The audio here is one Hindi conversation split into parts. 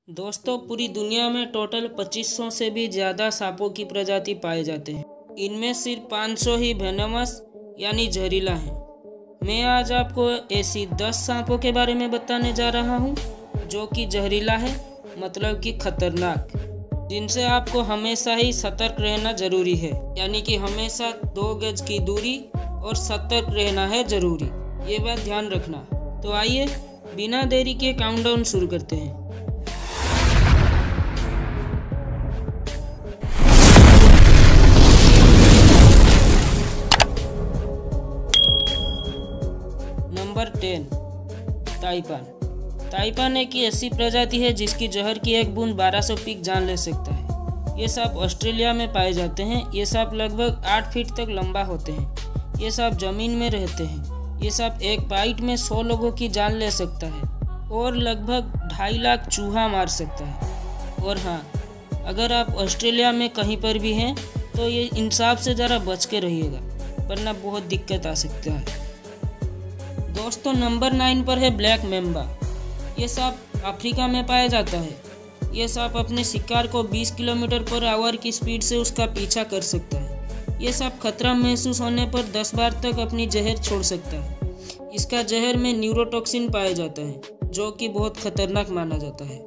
दोस्तों, पूरी दुनिया में टोटल 2500 से भी ज़्यादा सांपों की प्रजाति पाए जाते हैं। इनमें सिर्फ 500 ही वेनमस यानी जहरीला हैं। मैं आज आपको ऐसी 10 सांपों के बारे में बताने जा रहा हूं जो कि जहरीला है, मतलब कि खतरनाक, जिनसे आपको हमेशा ही सतर्क रहना जरूरी है। यानी कि हमेशा 2 गज की दूरी और सतर्क रहना है जरूरी, ये बात ध्यान रखना। तो आइए बिना देरी के काउंटडाउन शुरू करते हैं। नंबर 10, ताइपान। ताइपान एक ऐसी प्रजाति है जिसकी जहर की एक बूंद 1200 पीक जान ले सकता है। ये सांप ऑस्ट्रेलिया में पाए जाते हैं। ये सांप लगभग 8 फीट तक लंबा होते हैं। ये सांप जमीन में रहते हैं। ये सांप एक बाइट में 100 लोगों की जान ले सकता है और लगभग 2.5 लाख चूहा मार सकता है। और हाँ, अगर आप ऑस्ट्रेलिया में कहीं पर भी हैं तो ये इन सांप से ज़रा बच के रहिएगा, वरना बहुत दिक्कत आ सकता है। दोस्तों, नंबर 9 पर है ब्लैक मेम्बा। ये सांप अफ्रीका में पाया जाता है। ये सांप अपने शिकार को 20 किलोमीटर पर आवर की स्पीड से उसका पीछा कर सकता है। ये सांप खतरा महसूस होने पर 10 बार तक अपनी जहर छोड़ सकता है। इसका जहर में न्यूरोटॉक्सिन पाया जाता है, जो कि बहुत खतरनाक माना जाता है।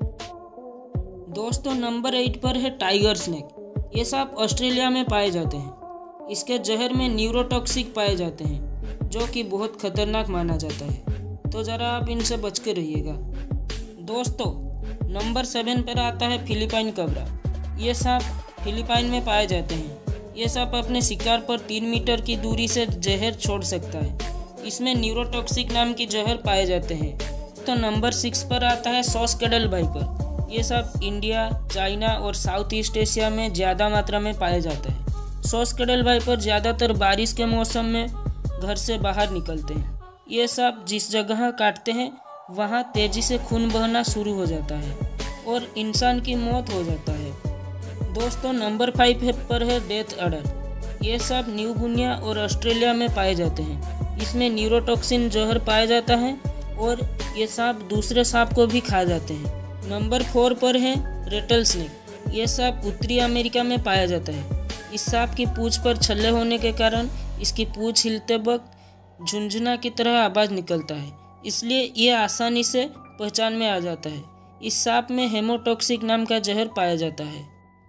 दोस्तों, नंबर 8 पर है टाइगर स्नेक। ये सांप ऑस्ट्रेलिया में पाए जाते हैं। इसके जहर में न्यूरोटॉक्सिक पाए जाते हैं, जो कि बहुत खतरनाक माना जाता है। तो ज़रा आप इनसे बच के रहिएगा। दोस्तों, नंबर 7 पर आता है फिलीपाइन कबरा। ये सांप फिलीपाइन में पाए जाते हैं। ये सांप अपने शिकार पर 3 मीटर की दूरी से जहर छोड़ सकता है। इसमें न्यूरोटॉक्सिक नाम की जहर पाए जाते हैं। तो नंबर 6 पर आता है सॉसकेडल वाइपर। ये सांप इंडिया, चाइना और साउथ ईस्ट एशिया में ज़्यादा मात्रा में पाया जाता है। सॉसकेडल वाइपर ज़्यादातर बारिश के मौसम में घर से बाहर निकलते हैं। ये सांप जिस जगह काटते हैं वहाँ तेजी से खून बहना शुरू हो जाता है और इंसान की मौत हो जाता है। दोस्तों, नंबर 5 पर है डेथ अडर। ये सांप न्यू गुनिया और ऑस्ट्रेलिया में पाए जाते हैं। इसमें न्यूरोटॉक्सिन जहर पाया जाता है और ये सांप दूसरे सांप को भी खा जाते हैं। नंबर 4 पर है रेटल स्नेक। ये सांप उत्तरी अमेरिका में पाया जाता है। इस सांप की पूंछ पर छल्ले होने के कारण इसकी पूंछ हिलते वक्त झुनझुना की तरह आवाज़ निकलता है, इसलिए ये आसानी से पहचान में आ जाता है। इस सांप में हेमोटॉक्सिक नाम का जहर पाया जाता है।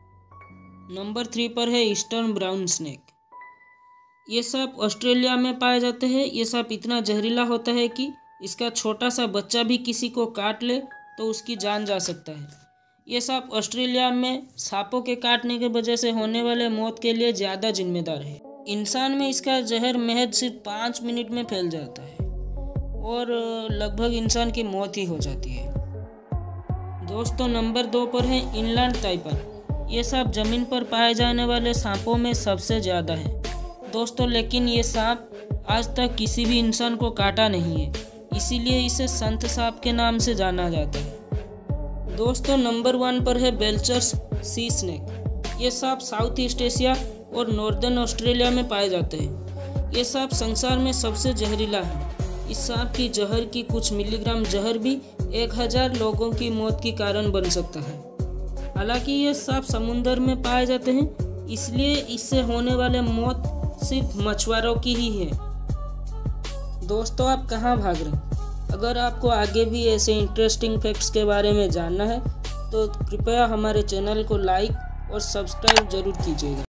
नंबर 3 पर है ईस्टर्न ब्राउन स्नेक। ये सांप ऑस्ट्रेलिया में पाए जाते हैं। ये सांप इतना जहरीला होता है कि इसका छोटा सा बच्चा भी किसी को काट ले तो उसकी जान जा सकता है। ये सांप ऑस्ट्रेलिया में सांपों के काटने की वजह से होने वाले मौत के लिए ज़्यादा जिम्मेदार है। इंसान में इसका जहर महज सिर्फ 5 मिनट में फैल जाता है और लगभग इंसान की मौत ही हो जाती है। दोस्तों, नंबर 2 पर है इनलैंड ताइपान। ये सांप जमीन पर पाए जाने वाले सांपों में सबसे ज़्यादा है। दोस्तों, लेकिन ये सांप आज तक किसी भी इंसान को काटा नहीं है, इसीलिए इसे संत सांप के नाम से जाना जाता है। दोस्तों, नंबर 1 पर है बेल्चर्स सी स्नेक। ये सांप साउथ ईस्ट एशिया और नॉर्दर्न ऑस्ट्रेलिया में पाए जाते हैं। ये सांप संसार में सबसे जहरीला है। इस सांप की जहर की कुछ मिलीग्राम जहर भी 1000 लोगों की मौत की कारण बन सकता है। हालांकि ये सांप समुद्र में पाए जाते हैं, इसलिए इससे होने वाले मौत सिर्फ मछुआरों की ही है। दोस्तों, आप कहाँ भाग रहे हैं? अगर आपको आगे भी ऐसे इंटरेस्टिंग फैक्ट्स के बारे में जानना है तो कृपया हमारे चैनल को लाइक और सब्सक्राइब जरूर कीजिएगा।